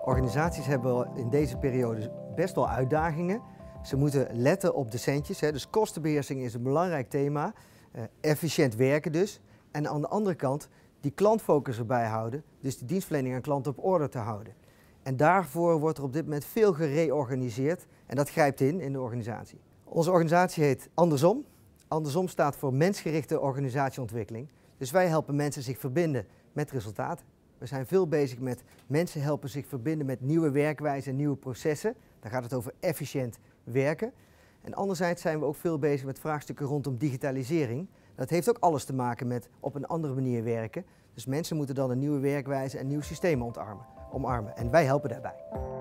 Organisaties hebben in deze periode best wel uitdagingen. Ze moeten letten op de centjes, dus kostenbeheersing is een belangrijk thema. Efficiënt werken dus. En aan de andere kant die klantfocus erbij houden, dus de dienstverlening aan klanten op orde te houden. En daarvoor wordt er op dit moment veel gereorganiseerd en dat grijpt in de organisatie. Onze organisatie heet Andersom. Andersom staat voor mensgerichte organisatieontwikkeling. Dus wij helpen mensen zich verbinden met resultaten. We zijn veel bezig met mensen helpen zich verbinden met nieuwe werkwijzen en nieuwe processen. Dan gaat het over efficiënt werken. En anderzijds zijn we ook veel bezig met vraagstukken rondom digitalisering. Dat heeft ook alles te maken met op een andere manier werken. Dus mensen moeten dan een nieuwe werkwijze en nieuwe systemen omarmen. En wij helpen daarbij.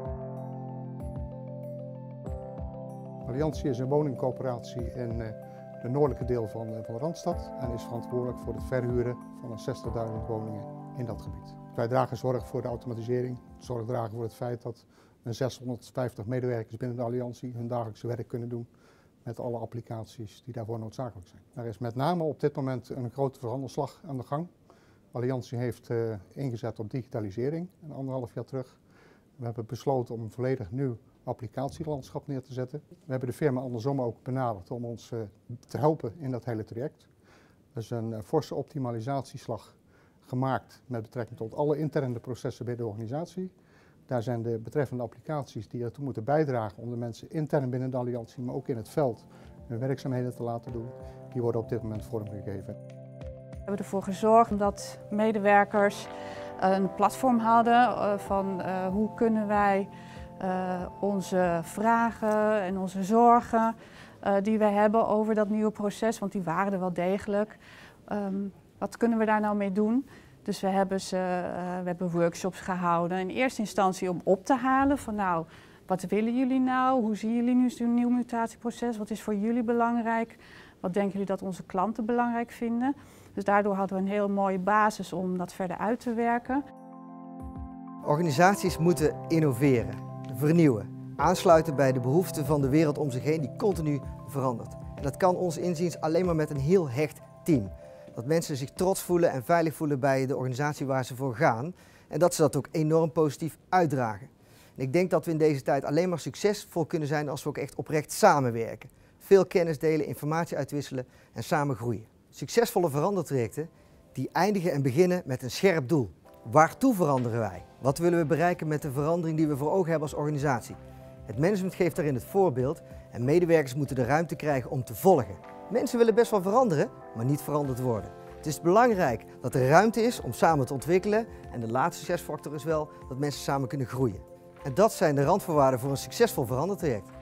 Alliantie is een woningcoöperatie in de noordelijke deel van de Randstad en is verantwoordelijk voor het verhuren van 60.000 woningen in dat gebied. Wij dragen zorg voor de automatisering, zorg dragen voor het feit dat 650 medewerkers binnen de Alliantie hun dagelijkse werk kunnen doen met alle applicaties die daarvoor noodzakelijk zijn. Er is met name op dit moment een grote veranderslag aan de gang. Alliantie heeft ingezet op digitalisering, 1,5 jaar terug. We hebben besloten om een volledig nieuw applicatielandschap neer te zetten. We hebben de firma Andersom ook benaderd om ons te helpen in dat hele traject. Er is een forse optimalisatieslag gemaakt met betrekking tot alle interne processen binnen de organisatie. Daar zijn de betreffende applicaties die ertoe moeten bijdragen om de mensen intern binnen de Alliantie, maar ook in het veld, hun werkzaamheden te laten doen. Die worden op dit moment vormgegeven. We hebben ervoor gezorgd dat medewerkers een platform hadden van hoe kunnen wij onze vragen en onze zorgen die wij hebben over dat nieuwe proces, want die waren er wel degelijk. Wat kunnen we daar nou mee doen? Dus we hebben workshops gehouden in eerste instantie om op te halen van nou, wat willen jullie nou? Hoe zien jullie nu zo'n nieuw mutatieproces? Wat is voor jullie belangrijk? Wat denken jullie dat onze klanten belangrijk vinden? Dus daardoor hadden we een heel mooie basis om dat verder uit te werken. Organisaties moeten innoveren, vernieuwen, aansluiten bij de behoeften van de wereld om zich heen die continu verandert. En dat kan ons inziens alleen maar met een heel hecht team. Dat mensen zich trots voelen en veilig voelen bij de organisatie waar ze voor gaan. En dat ze dat ook enorm positief uitdragen. En ik denk dat we in deze tijd alleen maar succesvol kunnen zijn als we ook echt oprecht samenwerken. Veel kennis delen, informatie uitwisselen en samen groeien. Succesvolle verandertrajecten die eindigen en beginnen met een scherp doel. Waartoe veranderen wij? Wat willen we bereiken met de verandering die we voor ogen hebben als organisatie? Het management geeft daarin het voorbeeld en medewerkers moeten de ruimte krijgen om te volgen. Mensen willen best wel veranderen, maar niet veranderd worden. Het is belangrijk dat er ruimte is om samen te ontwikkelen en de laatste succesfactor is wel dat mensen samen kunnen groeien. En dat zijn de randvoorwaarden voor een succesvol verandertraject.